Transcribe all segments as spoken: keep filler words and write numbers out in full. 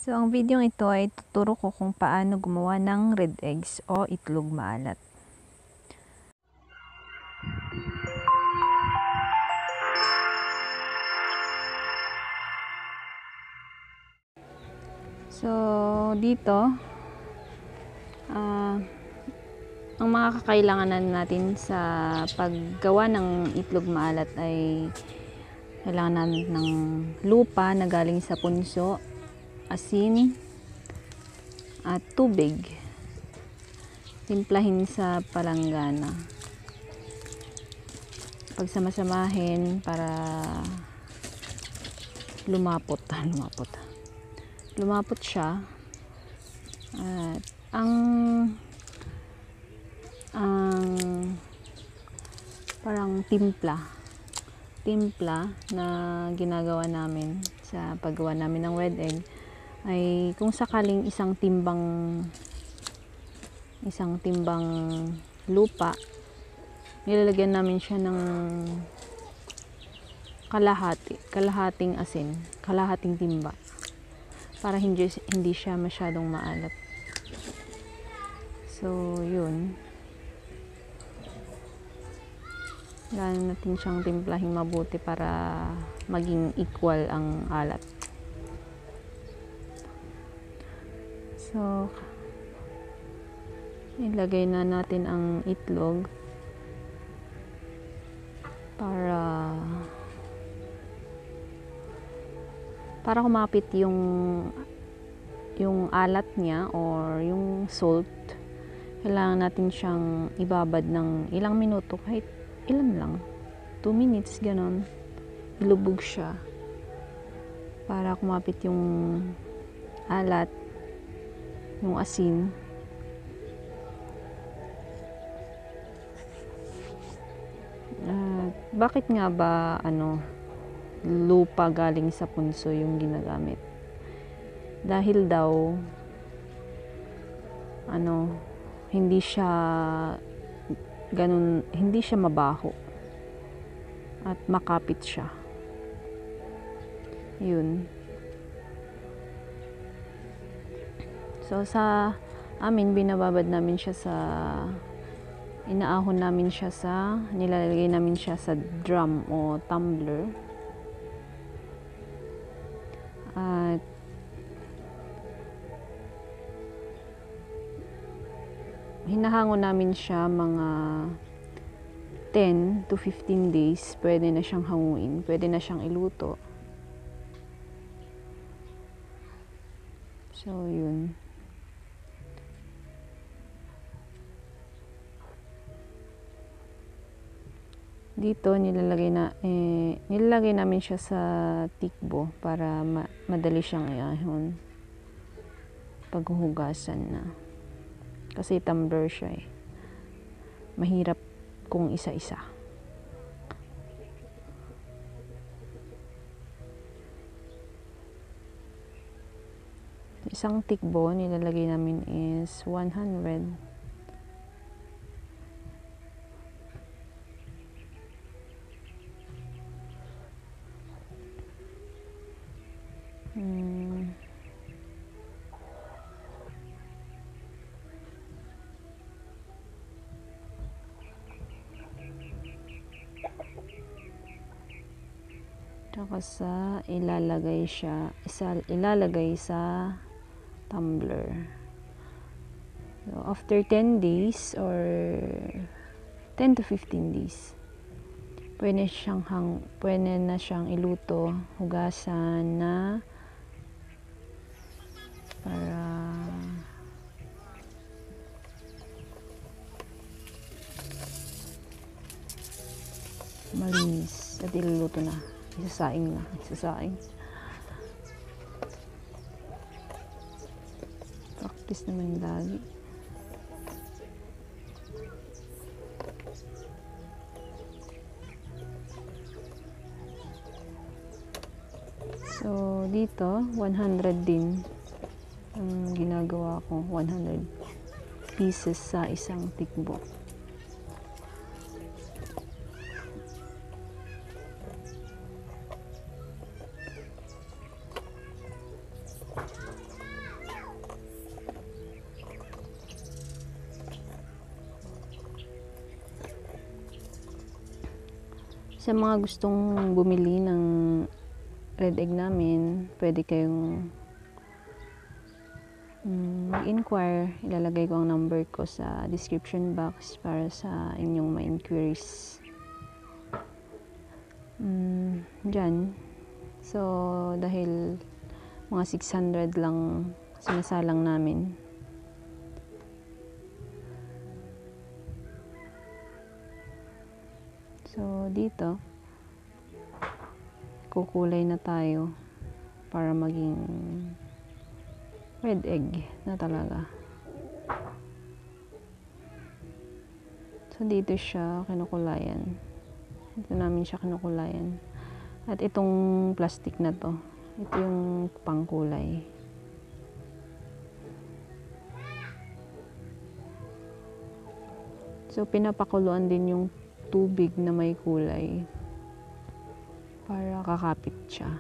So, ang video ito ay tuturo ko kung paano gumawa ng red eggs o itlog maalat. So, dito, uh, ang mga kakailanganan natin sa paggawa ng itlog maalat ay kailangan natin ng lupa na galing sa punso, asin, at tubig. Timplahin sa palanggana. Pagsamasamahin para lumapot. Lumapot. Lumapot siya. At ang ang parang timpla. Timpla na ginagawa namin sa paggawa namin ng red egg ay kung sakaling isang timbang isang timbang lupa, nilalagyan namin siya ng kalahati, kalahating asin, kalahating timba para hindi, hindi siya masyadong maalat. So, yun. Kailangan natin siyang timplahin mabuti para maging equal ang alat. So, ilagay na natin ang itlog para para kumapit yung yung alat niya or yung salt. Kailangan natin siyang ibabad ng ilang minuto, kahit ilan lang, two minutes, ganon. Ilubog siya para kumapit yung alat, yung asin. Uh, bakit nga ba ano lupa galing sa punso yung ginagamit? Dahil daw ano hindi siya ganun, hindi siya mabaho at makapit siya. Yun. So, sa amin, binababad namin siya sa, inaahon namin siya sa, nilalagay namin siya sa drum o tumbler. At, hinahangon namin siya mga ten to fifteen days. Pwede na siyang hanguin, pwede na siyang iluto. So, yun. Dito nilalagay na eh, nilalagay namin siya sa tikbo para ma madali siyang iahon paghuhugasan na. Kasi tumbler siya eh. Mahirap kung isa-isa. Isang tikbo nilalagay namin is one hundred. Hmm. Tsaka sa ilalagay siya, isa, ilalagay sa tumbler. So, after ten days or ten to fifteen days, pwede siyang hang, pwede na siyang iluto, hugasan na para malinis at iluluto na. Isasaing na. Isasaing. Practice naman lagi. So, dito, one hundred din ang ginagawa ko. one hundred pieces sa isang tikbo. Sa mga gustong bumili ng red egg namin, pwede kayong mag-inquire. Ilalagay ko ang number ko sa description box para sa inyong ma-inquiries. Mm, dyan. So, dahil mga six hundred lang sinasalang namin. So, dito, kukulay na tayo para maging red egg na talaga. So, dito siya kinukulayan. Dito namin siya kinukulayan. At itong plastic na to, ito yung pangkulay. So, pinapakuluan din yung tubig na may kulay para kakapit siya.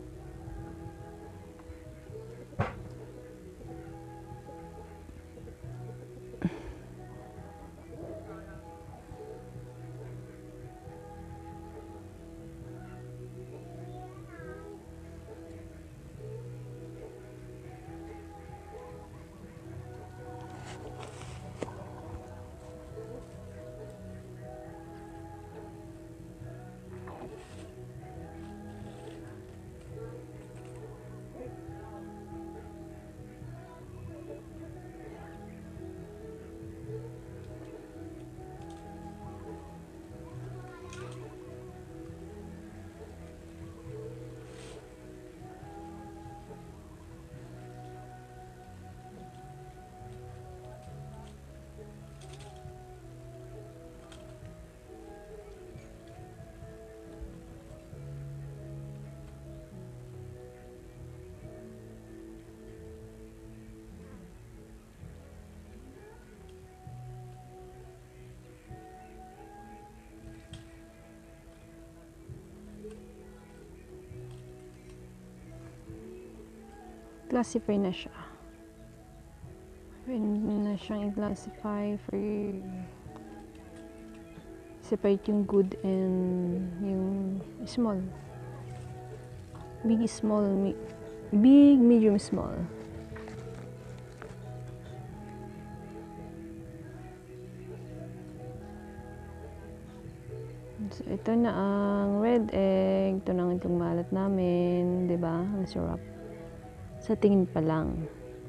Classify na siya. Pwede na siyang i-classify for separate yung good and yung small. Big, small, mi big, medium, small. So, ito na ang red egg. Ito na ang itong maalat namin. Diba? Ang sarap. Sa tingin pa lang.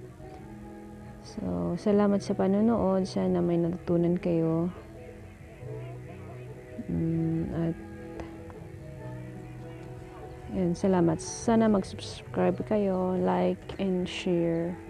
So, salamat sa panonood. Sana may natutunan kayo. Mm, at yun, salamat. Sana mag-subscribe kayo, like, and share.